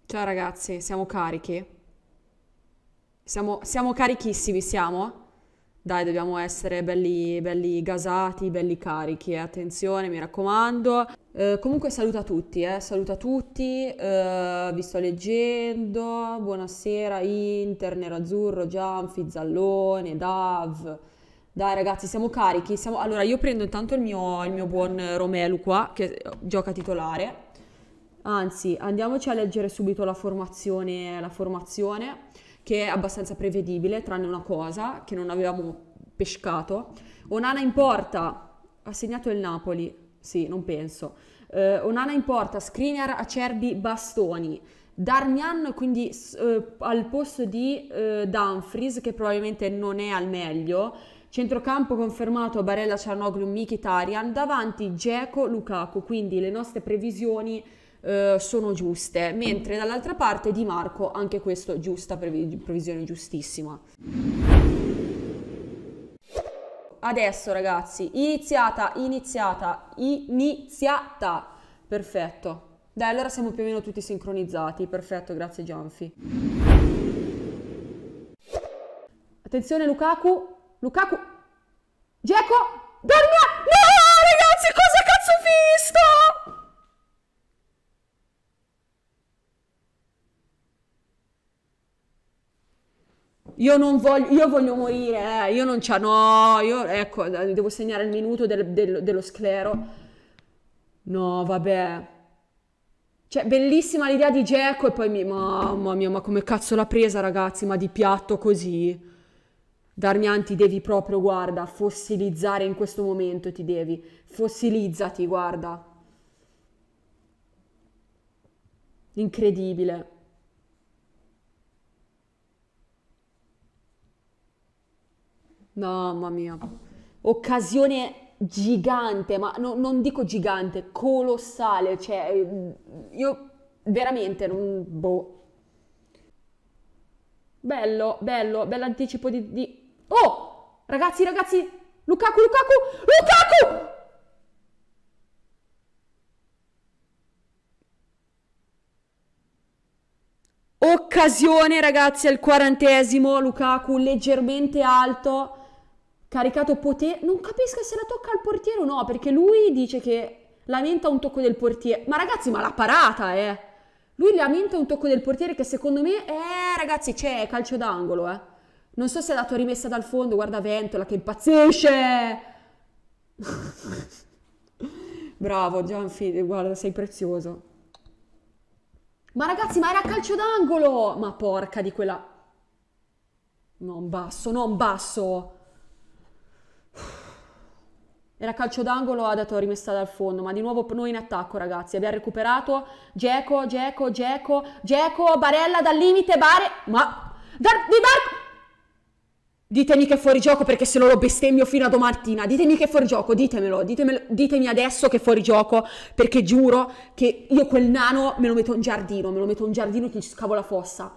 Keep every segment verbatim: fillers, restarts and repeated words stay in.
Ciao ragazzi, siamo carichi? Siamo, siamo carichissimi, siamo? Dai, dobbiamo essere belli, belli gasati, belli carichi, eh. Attenzione, mi raccomando. Eh, comunque saluta tutti, eh. Saluta tutti, eh, vi sto leggendo. Buonasera, Inter, Nerazzurro, Gianfi, Zallone, Dav. Dai ragazzi, siamo carichi. Siamo... Allora, io prendo intanto il mio, il mio buon Romelu qua, che gioca titolare. Anzi, andiamoci a leggere subito la formazione, la formazione, che è abbastanza prevedibile, tranne una cosa che non avevamo pescato. Onana in porta, ha segnato il Napoli, sì, non penso. Eh, Onana in porta, Skriniar, Acerbi, Bastoni. Darmian quindi eh, al posto di eh, Dumfries, che probabilmente non è al meglio. Centrocampo confermato Barella, Cianoglu, Mkhitaryan. Davanti Dzeko, Lukaku, quindi le nostre previsioni eh, sono giuste, mentre dall'altra parte Di Marco, anche questo giusta, previ- previsione giustissima. Adesso ragazzi, iniziata, iniziata, iniziata, perfetto. Dai, allora siamo più o meno tutti sincronizzati, perfetto, grazie Gianfi. Attenzione Lukaku, Lukaku, Dzeko, Darmian, no ragazzi, cosa cazzo ho visto? Io non voglio, io voglio morire, eh. Io non c'ho, no, io, ecco, devo segnare il minuto del- del- dello sclero. No, vabbè. Cioè, bellissima l'idea di Dzeko e poi mi, mamma mia, ma come cazzo l'ha presa, ragazzi, ma di piatto così. Darmian, ti devi proprio, guarda, fossilizzare in questo momento, ti devi. Fossilizzati, guarda. Incredibile. Mamma mia. Occasione gigante, ma no- non dico gigante, colossale, cioè eh, io veramente non... Boh. Bello, bello, bell'anticipo di, di... Oh! Ragazzi, ragazzi! Lukaku, Lukaku! Lukaku! Occasione, ragazzi, al quarantesimo, Lukaku leggermente alto, caricato potente. Non capisco se la tocca al portiere o no, perché lui dice che lamenta un tocco del portiere. Ma ragazzi, ma la parata, eh! Lui lamenta un tocco del portiere che secondo me, eh, ragazzi, c'è calcio d'angolo, eh. Non so se è dato rimessa dal fondo, guarda Ventola che impazzisce! Bravo, Gianfi, guarda, sei prezioso. Ma ragazzi, ma era calcio d'angolo! Ma porca di quella... Non basso, non basso! Era calcio d'angolo, ha dato rimessa dal fondo, ma di nuovo noi in attacco, ragazzi. Abbiamo recuperato Dzeko, Dzeko, Dzeko, Dzeko, Barella dal limite, Bare... Ma... Dar... Di Marco... Ditemi che è fuori gioco perché se no lo bestemmio fino a domattina. Ditemi che è fuori gioco, ditemelo, ditemelo, ditemi adesso che è fuori gioco perché giuro che io quel nano me lo metto in giardino, me lo metto in giardino e ti scavo la fossa.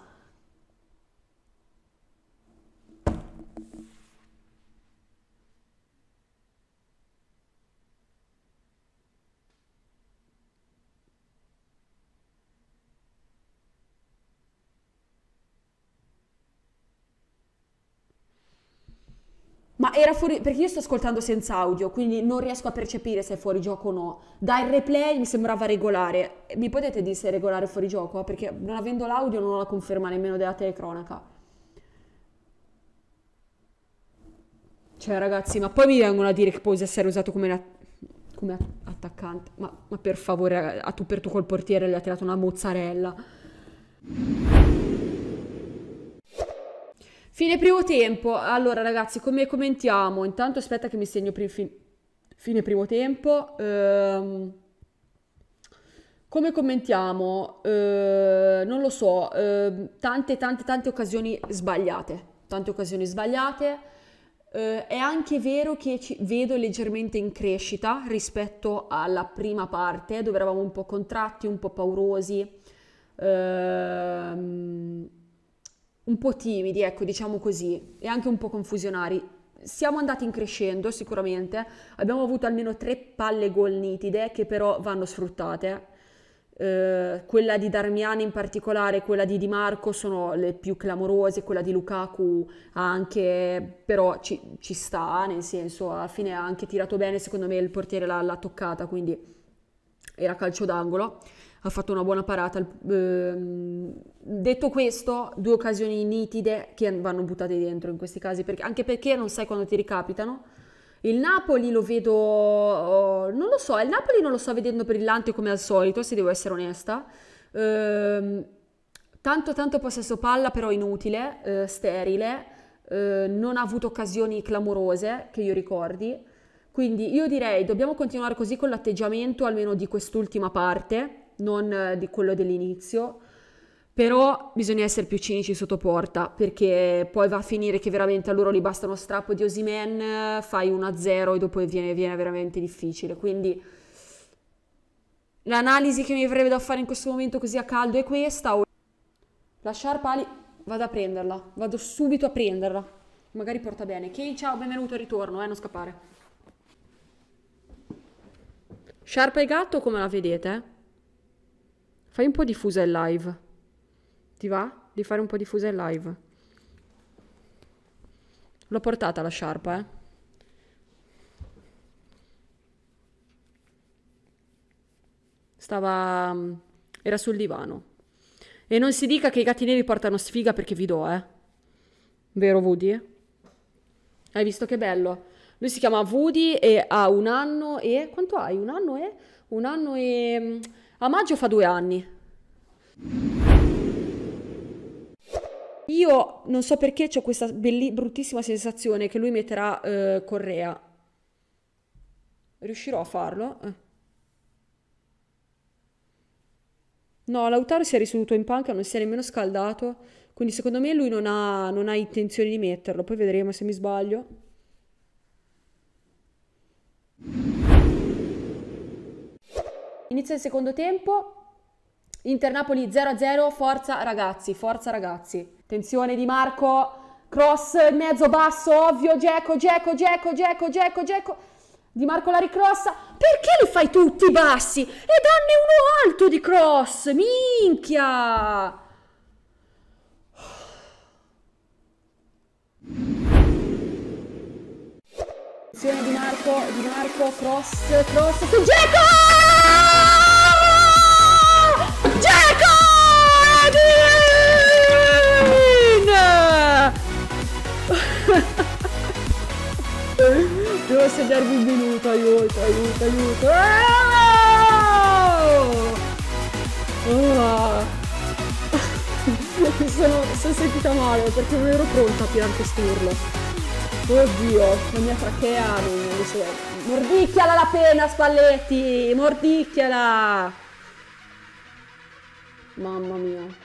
Ma era fuori, perché io sto ascoltando senza audio, quindi non riesco a percepire se è fuori gioco o no. Dal replay mi sembrava regolare. Mi potete dire se è regolare o fuori gioco? Perché non avendo l'audio non ho la conferma nemmeno della telecronaca. Cioè, ragazzi, ma poi mi vengono a dire che può essere usato come, la- come attaccante. Ma, ma per favore, a tu per tu col portiere gli ha tirato una mozzarella. Fine primo tempo. Allora, ragazzi, come commentiamo? Intanto aspetta che mi segno pri- fi- fine primo tempo. Ehm, come commentiamo? Eh, non lo so. ehm, tante, tante, tante occasioni sbagliate. Tante occasioni sbagliate. Eh, è anche vero che ci vedo leggermente in crescita rispetto alla prima parte, dove eravamo un po' contratti, un po' paurosi. Ehm, un po' timidi, ecco, diciamo così, e anche un po' confusionari. Siamo andati in crescendo sicuramente, abbiamo avuto almeno tre palle gol nitide che però vanno sfruttate. eh, quella di Darmian in particolare, quella di Di Marco sono le più clamorose, quella di Lukaku anche, però ci, ci sta, nel senso, alla fine ha anche tirato bene, secondo me il portiere l'ha l'ha toccata, quindi era calcio d'angolo, ha fatto una buona parata. Ehm, detto questo, due occasioni nitide che vanno buttate dentro in questi casi, perché, anche perché non sai quando ti ricapitano. Il Napoli lo vedo, oh, non lo so, il Napoli non lo sto vedendo brillante come al solito, se devo essere onesta. Ehm, tanto tanto possesso palla, però inutile, eh, sterile, eh, non ha avuto occasioni clamorose che io ricordi. Quindi io direi dobbiamo continuare così con l'atteggiamento almeno di quest'ultima parte, non eh, di quello dell'inizio. Però bisogna essere più cinici sotto porta, perché poi va a finire che veramente a loro gli basta uno strappo di Osimhen, fai uno a zero e dopo viene, viene veramente difficile. Quindi l'analisi che mi avrebbe da fare in questo momento così a caldo è questa. Lasciar pali, vado a prenderla, vado subito a prenderla. Magari porta bene. Ok, ciao, benvenuto, ritorno, eh, non scappare. Sciarpa e gatto come la vedete? Fai un po' diffusa il live. Ti va? Di fare un po' diffusa in live? L'ho portata la sciarpa, eh? Stava... era sul divano. E non si dica che i gatti neri portano sfiga perché vi do, eh? Vero Woody? Hai visto che bello? Lui si chiama Woody e ha un anno e... quanto hai? Un anno e... un anno e... a maggio fa due anni. Io non so perché ho questa belli- bruttissima sensazione che lui metterà eh, Correa. Riuscirò a farlo? Eh. No, Lautaro si è riseduto in panca, non si è nemmeno scaldato, quindi secondo me lui non ha, non ha intenzione di metterlo, poi vedremo se mi sbaglio. Inizia il secondo tempo. Inter-Napoli zero a zero, forza ragazzi, forza ragazzi. Attenzione Di Marco, cross in mezzo basso, ovvio, Dzeko, Dzeko, Dzeko, Dzeko, Dzeko, Dzeko. Di Marco la ricrossa. Perché li fai tutti bassi? E danne uno alto di cross, minchia! Attenzione Di Marco, Di Marco, cross, cross su Dzeko! Dzeko! Devo sedermi un minuto, aiuto, aiuto, aiuto. Oh! Mi sono, sono sentita male perché non ero pronta a tirare quest'urlo. Oddio, la mia trachea non, non so. Mordicchiala la penna, Spalletti! Mordicchiala! Mamma mia.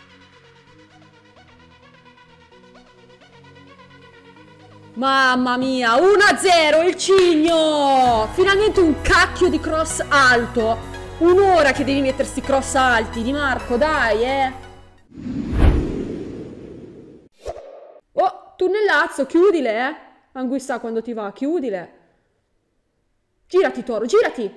Mamma mia, uno a zero il Cigno! Finalmente un cacchio di cross alto. Un'ora che devi mettersi cross alti, Di Marco, dai, eh. Oh, tunnellazzo, chiudile, eh. Anguissa quando ti va, chiudile. Girati, Toro, girati.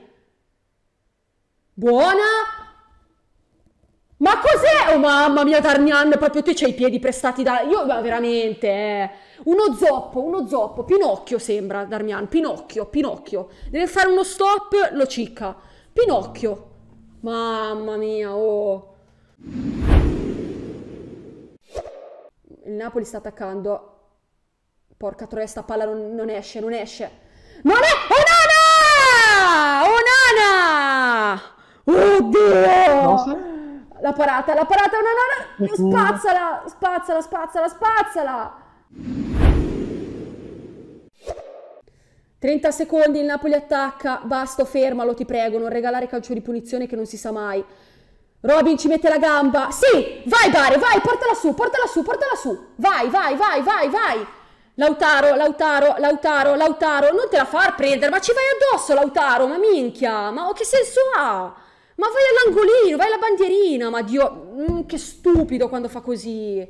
Buona. Ma cos'è? Oh mamma mia, Darmian, proprio te c'hai i piedi prestati da... Io, ma veramente, eh. Uno zoppo, uno zoppo. Pinocchio sembra, Darmian. Pinocchio, Pinocchio. Deve fare uno stop, lo cicca. Pinocchio. Mamma mia, oh. Il Napoli sta attaccando. Porca troia, sta palla non, non esce, non esce. Non è... Onana! Onana! Oddio! Cosa? La parata, la parata, no, no, no, spazzala, spazzala, spazzala, spazzala. trenta secondi, il Napoli attacca, Basto, fermalo, ti prego, non regalare calcio di punizione che non si sa mai. Robin ci mette la gamba, sì, vai Bare, vai, portala su, portala su, portala su, vai, vai, vai, vai, vai. Lautaro, Lautaro, Lautaro, Lautaro, non te la far prendere, ma ci vai addosso Lautaro, ma minchia, ma che senso ha? Ma vai all'angolino, vai alla bandierina, ma Dio, mm, che stupido quando fa così.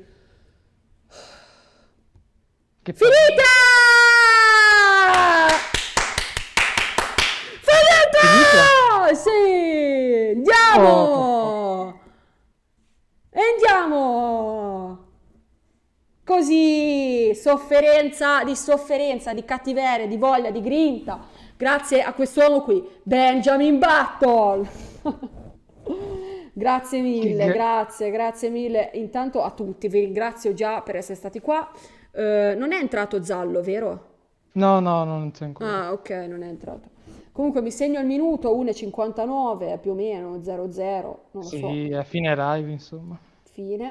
Che Finita! Finita! Sì! Oh, Andiamo! E andiamo! Così, sofferenza di sofferenza, di cattiveria, di voglia, di grinta, grazie a quest'uomo qui, Benjamin Button. Grazie mille, che- grazie, grazie mille intanto a tutti, vi ringrazio già per essere stati qua. Eh, non è entrato Zallo, vero? no, no, non c'è ancora. Ah, ok, non è entrato. Comunque mi segno il minuto, uno e cinquantanove più o meno, zero zero, non lo so. Sì, a fine live, insomma. Fine.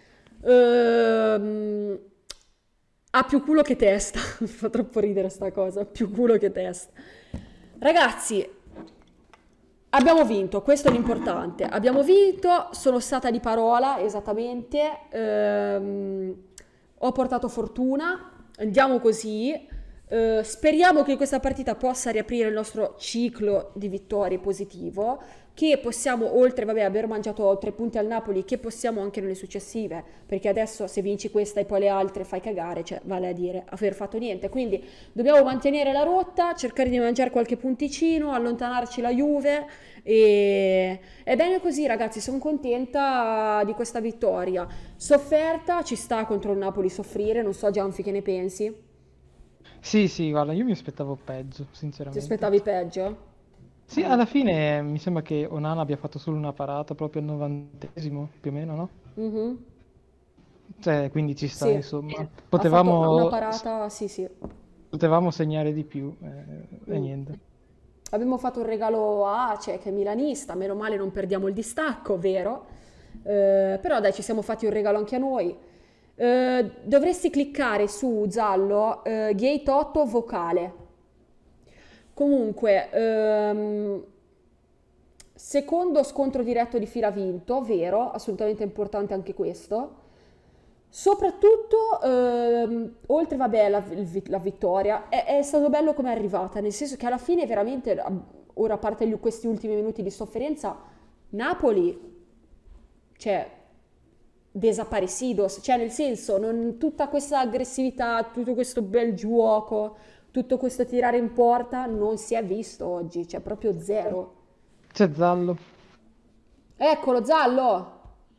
Ehm, ha più culo che testa. Mi fa troppo ridere sta cosa. Più culo che testa. Ragazzi, abbiamo vinto, questo è l'importante. Abbiamo vinto, sono stata di parola, esattamente. Ehm, ho portato fortuna. Andiamo così. Eh, speriamo che questa partita possa riaprire il nostro ciclo di vittorie positivo, che possiamo, oltre vabbè, aver mangiato tre punti al Napoli, che possiamo anche nelle successive, perché adesso se vinci questa e poi le altre fai cagare, cioè vale a dire aver fatto niente. Quindi dobbiamo mantenere la rotta, cercare di mangiare qualche punticino, allontanarci la Juve e è bene così, ragazzi, sono contenta di questa vittoria. Sofferta, ci sta contro il Napoli soffrire, non so Gianfi che ne pensi. Sì, sì, guarda, io mi aspettavo peggio, Ti sinceramente. aspettavi peggio? Sì, Mm. alla fine mi sembra che Onana abbia fatto solo una parata proprio al novantesimo, più o meno, no? Mhm. Cioè, quindi ci sta, Sì, insomma. ha fatto una, una Potevamo, parata, sì, sì. potevamo segnare di più, eh, e Mm. niente. Abbiamo fatto un regalo a Ace, che è milanista, meno male non perdiamo il distacco, vero? Eh, però dai, ci siamo fatti un regalo anche a noi. Eh, dovresti cliccare su Zallo, eh, Gate otto vocale. Comunque, ehm, secondo scontro diretto di fila vinto, vero? Assolutamente importante anche questo. Soprattutto, ehm, oltre vabbè, la, il- la vittoria, è, è stato bello come è arrivata, nel senso che alla fine veramente, ora a parte gli- questi ultimi minuti di sofferenza, Napoli, cioè, desaparecidos, cioè nel senso, non, tutta questa aggressività, tutto questo bel gioco, tutto questo tirare in porta non si è visto oggi, cioè proprio zero. C'è Zallo. Eccolo, Zallo!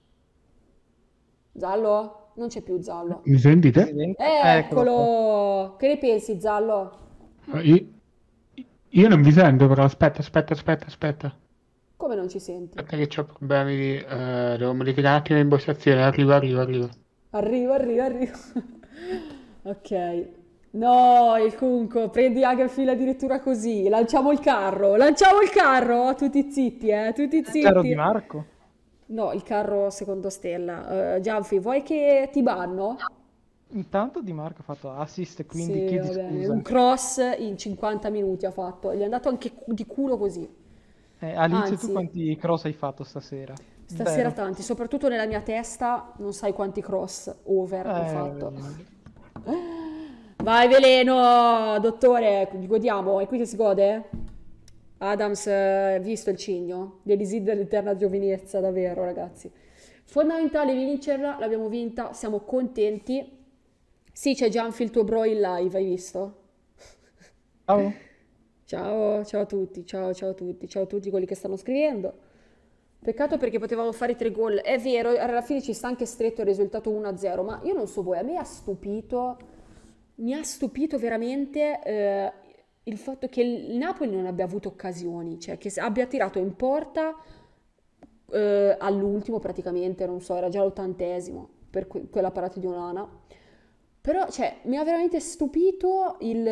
Zallo? Non c'è più Zallo. Mi sentite? Presidente? Eccolo qua. Eccolo! Che ne pensi, Zallo? Eh, Io, io non vi sento, però aspetta, aspetta, aspetta, aspetta. Come non ci senti? Aspetta che ho problemi di... eh, devo modificare un attimo l'impostazione. Arrivo, arrivo, arrivo. Arrivo, arrivo, arrivo. Ok. No, il Cunco, prendi anche il filo addirittura così. Lanciamo il carro, lanciamo il carro. Tutti zitti, eh, tutti Il caro Di zitti. Marco. No, il carro secondo stella. Eh, Gianfi, vuoi che ti banno? Intanto Di Marco ha fatto assist, quindi Sì, va chiedi bene. scusa. Un cross in cinquanta minuti ha fatto. Gli è andato anche cu- di culo così. Eh, Alice, tu Anzi, quanti cross hai fatto stasera? stasera Zero. tanti, soprattutto nella mia testa, non sai quanti cross over ho fatto. Eh, Vai veleno, dottore, godiamo, è qui che si gode? Adams, eh, visto il cigno? L'Elisir dell'eterna giovinezza, davvero ragazzi. Fondamentale vincerla, l'abbiamo vinta, siamo contenti. Sì, c'è Gianfi il tuo bro in live, hai visto? ciao. Ciao, ciao a tutti, ciao, ciao a tutti, ciao a tutti quelli che stanno scrivendo. Peccato perché potevamo fare tre gol. È vero, alla fine ci sta anche stretto il risultato uno a zero, ma io non so voi, a me ha stupito, mi ha stupito veramente eh, il fatto che il Napoli non abbia avuto occasioni, cioè che abbia tirato in porta eh, all'ultimo praticamente, non so, era già l'ottantesimo per que- quella parata di Onana. Però, cioè, mi ha veramente stupito il,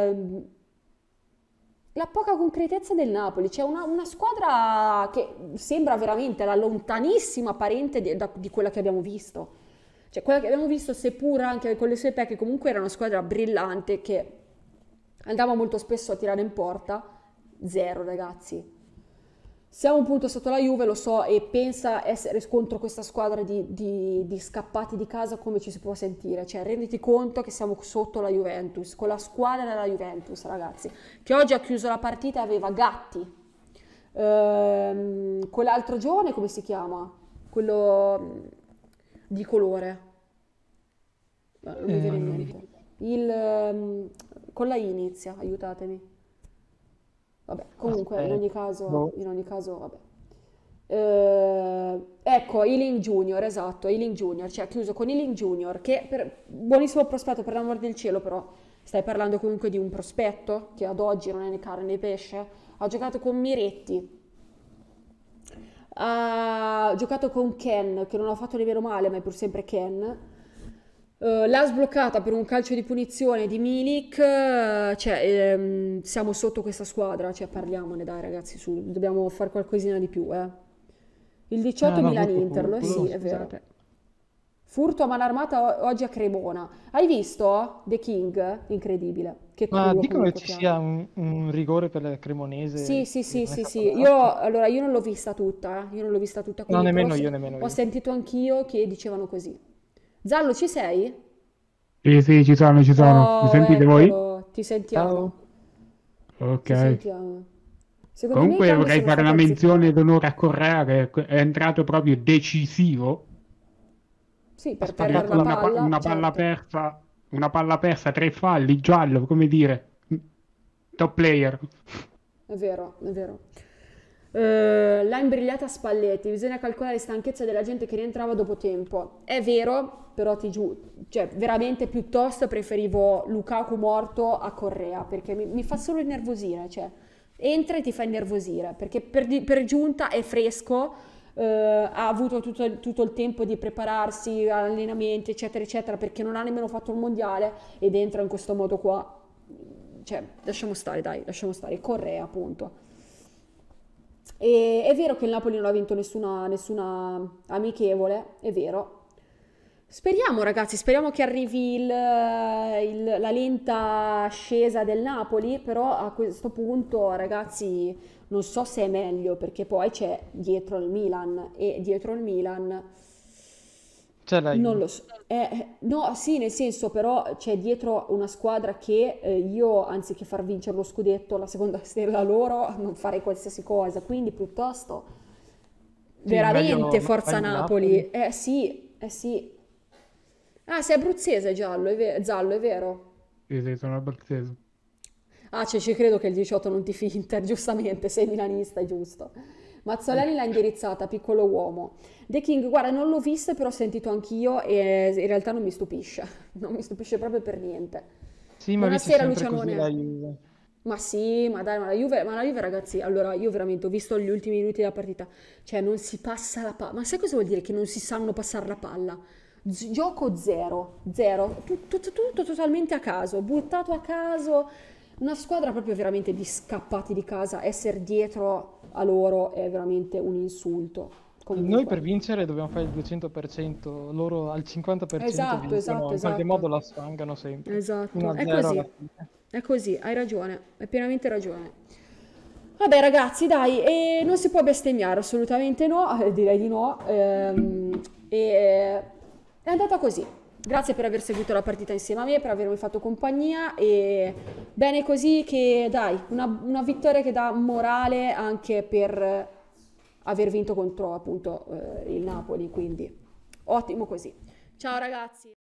la poca concretezza del Napoli. C'è una, una squadra che sembra veramente la lontanissima parente di, da- di quella che abbiamo visto. Cioè, quella che abbiamo visto, seppur anche con le sue pecche, comunque era una squadra brillante che andava molto spesso a tirare in porta. Zero, ragazzi. Siamo un punto sotto la Juve, lo so, e pensa essere contro questa squadra di, di- di scappati di casa come ci si può sentire. Cioè, renditi conto che siamo sotto la Juventus, con la squadra della Juventus, ragazzi, che oggi ha chiuso la partita e aveva Gatti. Ehm, quell'altro giovane, come si chiama? Quello mm, di colore. Eh, non mi viene in Ehm, mente. Il, ehm, con la I inizia, aiutatemi. Vabbè, comunque, in ogni Aspetta, caso, boh. in ogni caso, vabbè. Eh, ecco, Ealing Junior, esatto, Ealing Junior, cioè ha chiuso con Ealing Junior, che per, buonissimo prospetto per l'amor del cielo, però stai parlando comunque di un prospetto che ad oggi non è né carne né pesce. Ha giocato con Miretti, ha giocato con Ken, che non ha fatto nemmeno male, ma è pur sempre Ken. Eh, l'ha sbloccata per un calcio di punizione di Milik, eh, cioè ehm, siamo sotto questa squadra, cioè parliamone dai ragazzi, su, dobbiamo fare qualcosina di più, eh. Il Ah diciotto no, Milan voto Inter, lo- furto, sì, è vero. scusate. Furto a mano armata o- oggi a Cremona. Hai visto The King? Incredibile. Che Ma culo dicono che comunque ci che ha. sia un, un rigore per il Sì, Cremonese sì, che sì, non è sì, stato sì. Io, dato. allora, io non l'ho vista tutta, eh. Io non l'ho vista tutta, No, quindi però ho, nemmeno se- io, nemmeno ho io. sentito anch'io che dicevano così. Zallo, ci sei? Sì, sì, ci sono, ci sono. Mi Oh, sentite voi? eccolo, ti Ciao. sentiamo, Ok. ti sentiamo. Secondo me i Comunque cambi vorrei sono fare stati una menzione azzeccati. d'onore a Correa che è entrato proprio decisivo. Sì, Ha per perdere sparato la Addirittura. una, pa- palla, una palla certo. persa, una palla persa, tre falli, giallo, come dire, top player. È vero, è vero. Eh, l'ha imbrigliata Spalletti, bisogna calcolare le stanchezze della gente che rientrava dopo tempo. È vero, però ti giuro, cioè veramente piuttosto preferivo Lukaku morto a Correa, perché mi, mi fa solo innervosire, cioè entra e ti fa innervosire, perché per, di- per giunta è fresco, eh, ha avuto tutto, tutto il tempo di prepararsi allenamenti, eccetera, eccetera, perché non ha nemmeno fatto il mondiale ed entra in questo modo qua. Cioè, lasciamo stare, dai, lasciamo stare. Correa, appunto. E è vero che il Napoli non ha vinto nessuna, nessuna amichevole, è vero. Speriamo, ragazzi, speriamo che arrivi il- il- la lenta ascesa del Napoli, però a questo punto, ragazzi, non so se è meglio, perché poi c'è dietro il Milan e dietro il Milan C'è la non Juve. lo so. Eh, no, sì, nel senso, però c'è dietro una squadra che eh, io, anziché far vincere lo scudetto, la seconda stella loro, non farei qualsiasi cosa. Quindi piuttosto, Sì, veramente meglio, forza meglio Napoli. Napoli. Eh sì, eh sì. Ah, sei abruzzese, giallo, è ve- giallo, è vero. Sì, sì, sono abruzzese. Ah, cioè, ci credo che il diciotto non tifi Inter, giustamente, sei milanista, è giusto. Mazzoleni l'ha indirizzata, piccolo uomo. The King, guarda, non l'ho vista, però ho sentito anch'io e in realtà non mi stupisce. Non mi stupisce proprio per niente. Sì, ma dice Buonasera, sempre così la Lucianone. Juve. Ma sì, ma dai, ma la Juve, ma la Juve, ragazzi, allora io veramente ho visto gli ultimi minuti della partita, cioè non si passa la palla, ma sai cosa vuol dire che non si sanno passare la palla? Z- gioco zero, zero, tutto, tutto, tutto totalmente a caso, buttato a caso, una squadra proprio veramente di scappati di casa, essere dietro a loro è veramente un insulto, Noi comunque. per vincere dobbiamo fare il duecento per cento, loro al cinquanta per cento Esatto, vincono, esatto, in qualche esatto. modo la sfangano sempre. Esatto, è uno a zero così, alla fine. è così, hai ragione, hai pienamente ragione. Vabbè ragazzi, dai, e non si può bestemmiare, assolutamente no, eh, direi di no. ehm, e è andata così. Grazie per aver seguito la partita insieme a me, per avermi fatto compagnia e bene così che dai, una, una vittoria che dà morale anche per aver vinto contro appunto eh, il Napoli, quindi ottimo così. Ciao ragazzi.